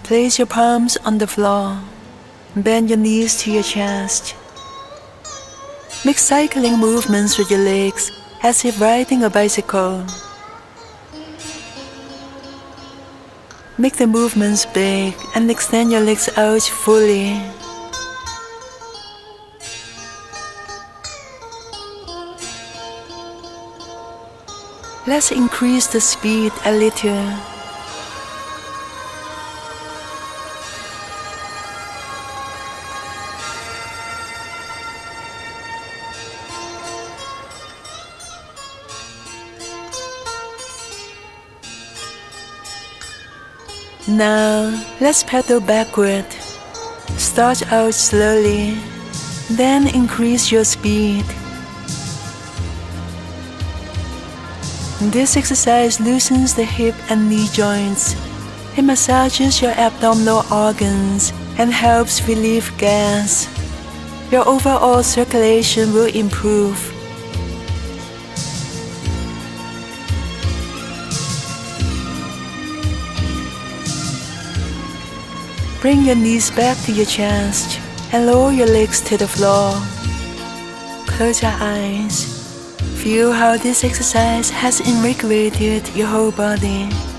Place your palms on the floor. Bend your knees to your chest. Make cycling movements with your legs as if riding a bicycle. Make the movements big and extend your legs out fully. Let's increase the speed a little. Now, let's pedal backward. Start out slowly, then increase your speed. This exercise loosens the hip and knee joints. It massages your abdominal organs and helps relieve gas. Your overall circulation will improve. Bring your knees back to your chest and lower your legs to the floor. Close your eyes. Feel how this exercise has invigorated your whole body.